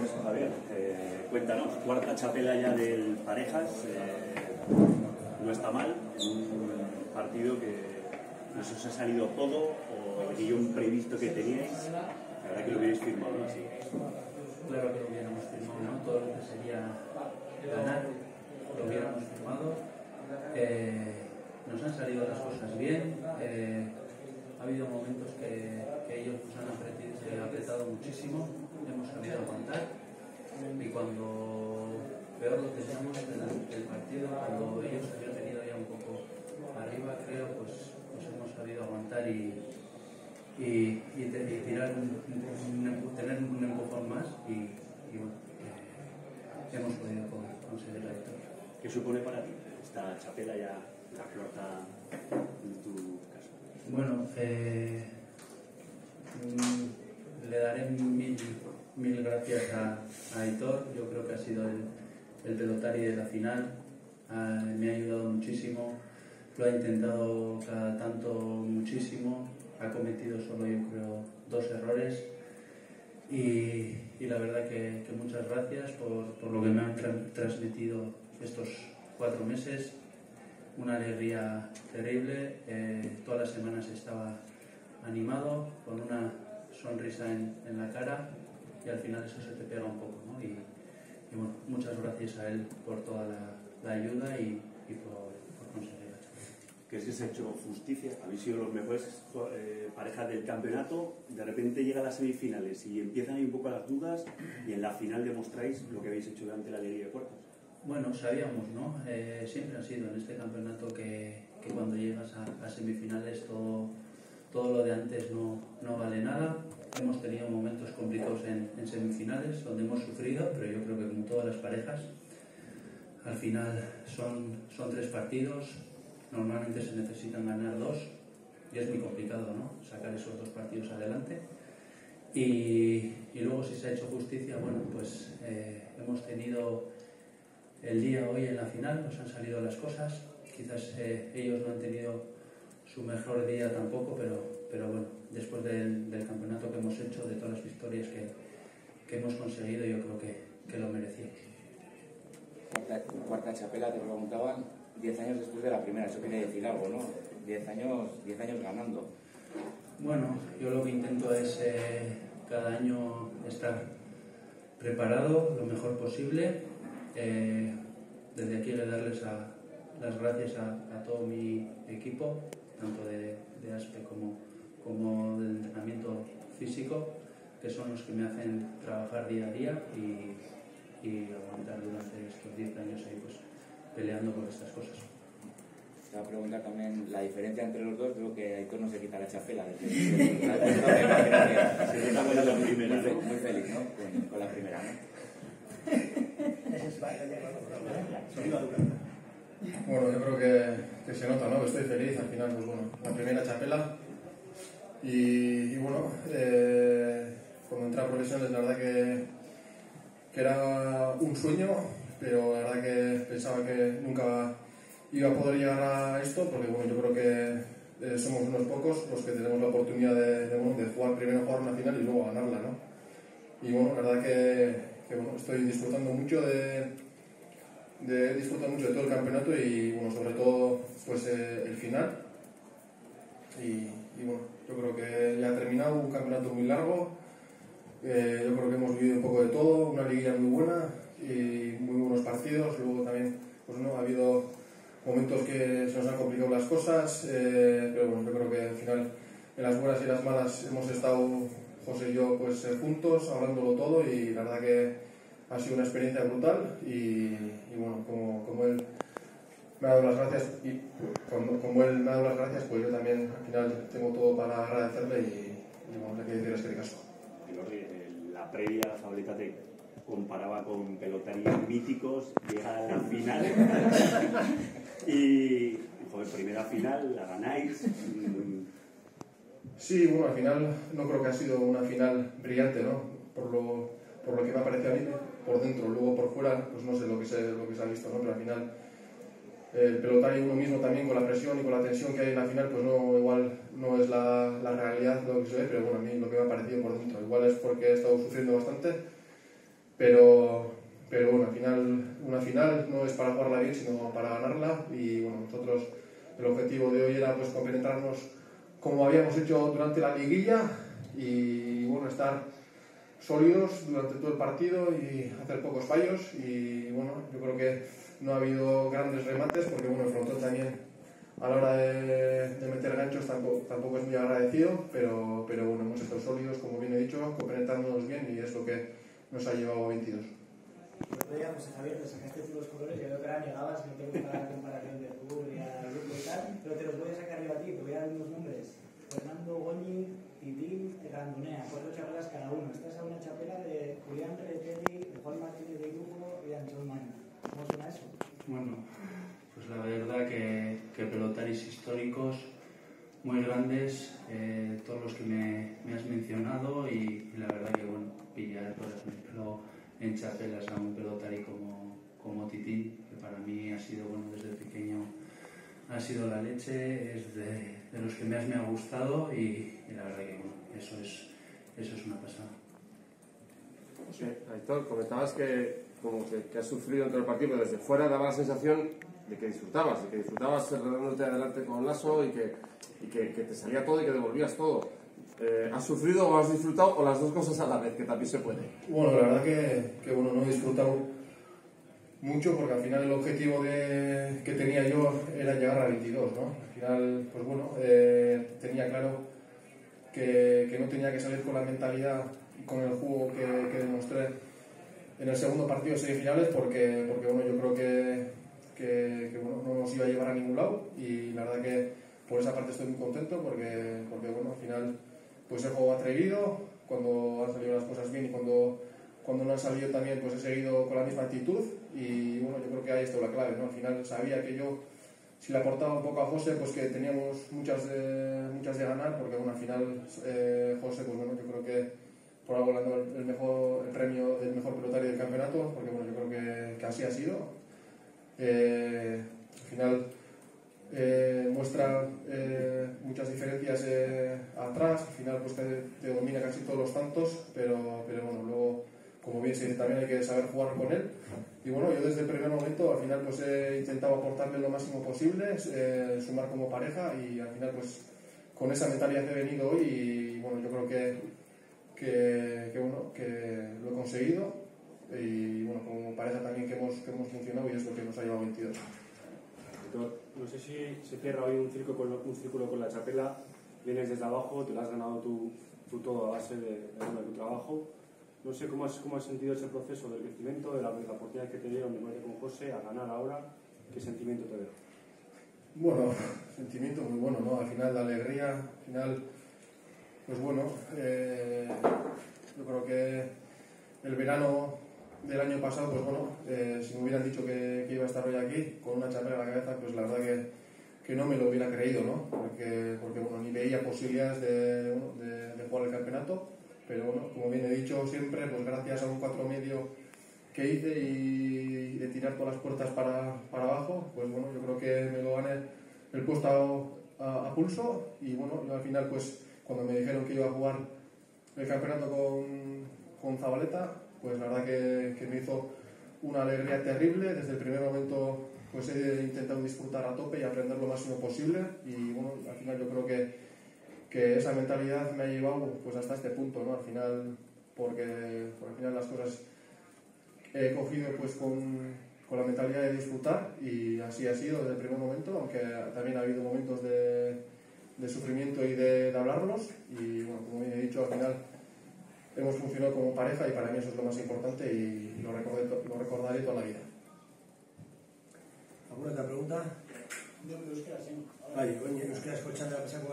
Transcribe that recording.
Pues Javier, cuéntanos, cuarta chapela ya del Parejas, no está mal, un partido que no sé si os ha salido todo o el guión previsto que teníais, la verdad que lo hubierais firmado así. Claro que lo hubiéramos firmado, ¿no? Todo lo que sería ganar, lo hubiéramos firmado. Nos han salido las cosas bien, ha habido momentos que ellos nos han apretado muchísimo, hemos sabido aguantar y cuando peor lo teníamos el partido, cuando ellos habían venido ya un poco arriba, creo, pues hemos sabido aguantar y tirar tener un empujón más y bueno, hemos podido conseguir la victoria. ¿Qué supone para ti esta chapela ya la cuarta en tu caso? Bueno, le daré mil gracias a Aitor. Yo creo que ha sido el pelotari de la final, me ha ayudado muchísimo, lo ha intentado cada tanto muchísimo, ha cometido solo yo creo 2 errores y la verdad que muchas gracias por lo que me han transmitido estos 4 meses, una alegría terrible, todas las semanas estaba animado, con una sonrisa en la cara y al final eso se te pega un poco, ¿no? Y bueno, muchas gracias a él por toda la ayuda y por conseguirla. Que si se ha hecho justicia, habéis sido los mejores parejas del campeonato, de repente llegan las semifinales y empiezan ahí un poco las dudas y en la final demostráis lo que habéis hecho durante la Liga de Puertas. Bueno, sabíamos, ¿no? Siempre ha sido en este campeonato que cuando llegas a semifinales todo lo de antes no vale nada. Hemos tenido momentos complicados en semifinales donde hemos sufrido, pero yo creo que como todas las parejas, al final son 3 partidos, normalmente se necesitan ganar 2 y es muy complicado, ¿no? Sacar esos 2 partidos adelante. Y luego si se ha hecho justicia, bueno, pues hemos tenido el día hoy en la final, nos han salido las cosas, quizás ellos no han tenido su mejor día tampoco, pero bueno, después del campeonato que hemos hecho, de todas las victorias que hemos conseguido, yo creo que lo merecíamos. Cuarta chapela, te preguntaban, 10 años después de la primera, eso quiere decir algo, ¿no? 10 años ganando. Bueno, yo lo que intento es cada año estar preparado lo mejor posible. Desde aquí le darles las gracias a todo mi equipo, tanto de ASPE como del entrenamiento físico, que son los que me hacen trabajar día a día y aguantar durante estos 10 años ahí pues peleando por estas cosas. Te voy a preguntar también la diferencia entre los dos. Creo que Aitor no se quita la chapela. Muy feliz, ¿no? Con la primera, ¿no? Bueno, yo creo que se nota, ¿no? Que estoy feliz. Al final, pues bueno, la primera chapela. Y bueno, cuando entré a profesionales, la verdad que era un sueño, pero la verdad que pensaba que nunca iba a poder llegar a esto, porque bueno, yo creo que somos unos pocos los que tenemos la oportunidad de jugar, primero jugar una final y luego ganarla, ¿no? Y bueno, la verdad que bueno, estoy disfrutando mucho disfruto mucho de todo el campeonato y bueno, sobre todo pues el final y bueno, yo creo que ya ha terminado un campeonato muy largo, yo creo que hemos vivido un poco de todo, una liguilla muy buena y muy buenos partidos, luego también pues no ha habido momentos que se nos han complicado las cosas, pero bueno, yo creo que al final en las buenas y las malas hemos estado José y yo pues juntos hablándolo todo y la verdad que ha sido una experiencia brutal y bueno, como él me ha dado las gracias y como él me ha dado las gracias, pues yo también al final tengo todo para agradecerle y bueno, le quiero decir es que caso. La previa, Fábrica te comparaba con pelotarías míticos, llega a la final y joder, primera final, la ganáis. Sí, bueno, al final no creo que ha sido una final brillante, ¿no? Por lo que me ha parecido a mí, por dentro, luego por fuera, pues no sé lo que se ha visto, ¿no? Pero al final el pelotario uno mismo también con la presión y con la tensión que hay en la final, pues no, igual no es la realidad de lo que se ve, pero bueno, a mí lo que me ha parecido por dentro, igual es porque he estado sufriendo bastante, pero bueno, al final una final no es para jugarla bien, sino para ganarla. Y bueno, nosotros el objetivo de hoy era pues compenetrarnos como habíamos hecho durante la liguilla y bueno, estar sólidos durante todo el partido y hacer pocos fallos. Y bueno, yo creo que no ha habido grandes remates porque bueno, el frontón también a la hora de meter ganchos tampoco es muy agradecido, pero bueno, hemos estado sólidos, como bien he dicho, compenetrándonos bien y es lo que nos ha llevado a 22. Otro día, José Javier, te sacaste tú los colores, yo creo que ahora negabas, no te gusta la comparación de fútbol y al grupo y tal, pero te los voy a sacar yo a ti, te voy a dar unos nombres. Fernando Goñi, Titín, Grandonea, 4 chapelas cada uno. Esta es una chapela de Julián Retelli, de Juan Martínez de Grupo y de Anchón Maña. ¿Cómo suena eso? Bueno, pues la verdad que pelotaris históricos muy grandes, todos los que me has mencionado y la verdad que bueno, pillar por ejemplo en chapelas a un pelotari como Titín, que para mí ha sido, bueno, desde pequeño ha sido la leche, es de los que más me ha gustado y la verdad que bueno, eso es una pasada. Aitor, comentabas que has sufrido dentro del partido, pero desde fuera daba la sensación de que disfrutabas redándote adelante con Lasso y que te salía todo y que devolvías todo. ¿Has sufrido o has disfrutado o las dos cosas a la vez, que también se puede? Bueno, la verdad que bueno, no he disfrutado mucho porque al final el objetivo que tenía yo era llegar a 22, ¿no? Al final, pues bueno, tenía claro que no tenía que salir con la mentalidad y con el juego que demostré en el segundo partido de semifinales porque bueno, yo creo que bueno, no nos iba a llevar a ningún lado y la verdad que por esa parte estoy muy contento porque bueno, al final pues he jugado atrevido cuando han salido las cosas bien y cuando no han salido también pues he seguido con la misma actitud y bueno, yo creo que ahí está la clave, ¿no? Al final sabía que yo si le aportaba un poco a José pues que teníamos muchas de ganar porque bueno, al final José pues bueno, yo creo que por algo ganó el premio del mejor pelotario del campeonato porque bueno, yo creo que así ha sido. Al final muestra muchas diferencias atrás, al final pues te domina casi todos los tantos, pero bueno, luego como bien se dice también hay que saber jugar con él y bueno, yo desde el primer momento al final pues he intentado aportarle lo máximo posible, sumar como pareja y al final pues con esa mentalidad he venido hoy y bueno, yo creo que bueno, que lo he conseguido y bueno, como pareja también que hemos funcionado y es lo que nos ha llevado a 22. No sé si se cierra hoy un círculo con la chapela, vienes desde abajo, te lo has ganado tú todo a base de tu trabajo. No sé cómo has sentido ese proceso del crecimiento, de la oportunidad que te dieron de meter con José a ganar ahora. ¿Qué sentimiento te deja? Bueno, sentimiento muy bueno, ¿no? Al final la alegría, al final, pues bueno, yo creo que el verano del año pasado, pues bueno, si me hubieran dicho que iba a estar hoy aquí con una chapela en la cabeza, pues la verdad que no me lo hubiera creído, ¿no? Porque bueno, ni veía posibilidades de jugar el campeonato, pero bueno, como bien he dicho siempre, pues gracias a un 4 medio que hice y de tirar todas las puertas para abajo, pues bueno, yo creo que me lo gané el puesto a pulso y bueno, yo al final pues cuando me dijeron que iba a jugar el campeonato con Zabaleta, pues la verdad que me hizo una alegría terrible. Desde el primer momento pues he intentado disfrutar a tope y aprender lo máximo posible y bueno, al final yo creo que esa mentalidad me ha llevado pues hasta este punto, ¿no? Al final, porque al final las cosas he cogido pues con la mentalidad de disfrutar y así ha sido desde el primer momento, aunque también ha habido momentos de sufrimiento y de hablarlos y bueno, como bien he dicho, al final hemos funcionado como pareja y para mí eso es lo más importante y lo recordaré toda la vida. ¿Alguna otra pregunta? Yo me los quedo así. Vale, nos queda escuchando la